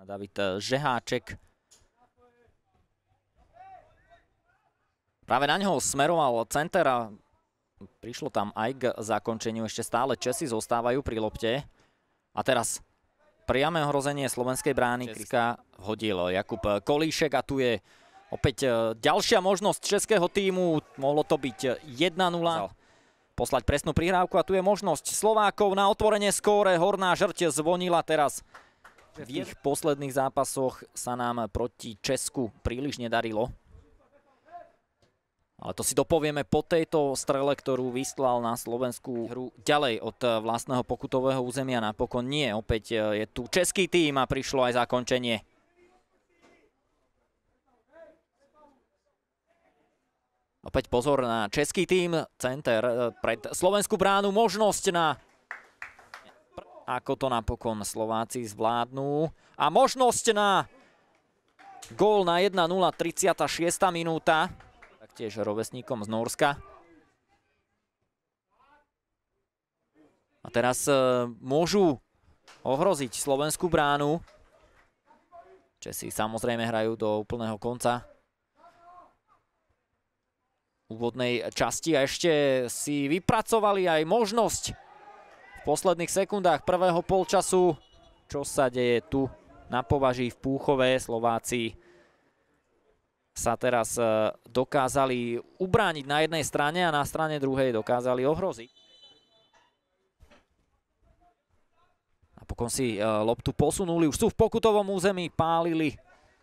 David Žeháček. Práve na neho smeroval center a prišlo tam aj k zakončeniu. Ešte stále Česi zostávajú pri lopte. A teraz priame ohrozenie slovenskej brány. Česká hodil Jakub Kolíšek a tu je opäť ďalšia možnosť českého tímu. Mohlo to byť 1-0. Poslať presnú prihrávku a tu je možnosť Slovákov na otvorenie skóre. Horná Žrť zvonila teraz. V ich posledných zápasoch sa nám proti Česku príliš nedarilo. Ale to si dopovieme po tejto strele, ktorú vyslal na slovenskú hru ďalej od vlastného pokutového územia. Napokon nie. Opäť je tu český tím a prišlo aj zakončenie. Opäť pozor na český tím. Center pred slovenskú bránu. Možnosť na... Ako to napokon Slováci zvládnu. A možnosť na gól na 1-0, 36. minúta. Taktiež rovesníkom z Nórska. A teraz môžu ohroziť slovenskú bránu. Česi samozrejme hrajú do úplného konca úvodnej časti a ešte si vypracovali aj možnosť v posledných sekundách prvého polčasu. Čo sa deje tu na považí v Púchove? Slováci sa teraz dokázali ubrániť na jednej strane a na strane druhej dokázali ohroziť. Napokon si loptu posunuli, už sú v pokutovom území, pálili.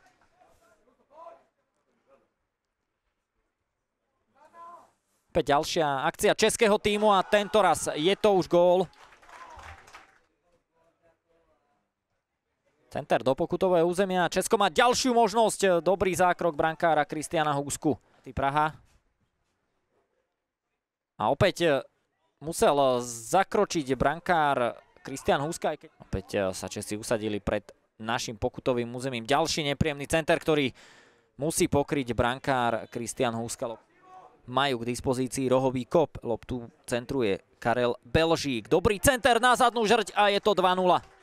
Opäť ďalšia akcia českého tímu a tento raz je to už gól. Center do pokutového územia. Česko má ďalšiu možnosť. Dobrý zákrok brankára Kristiana Húsku. Praha. A opäť musel zakročiť brankár Kristian Húska. Opäť sa Česi usadili pred našim pokutovým územím. Ďalší nepríjemný center, ktorý musí pokryť brankár Kristian Húska. Majú k dispozícii rohový kop. Loptu centruje Karel Belžík. Dobrý center na zadnú žrť a je to 2-0.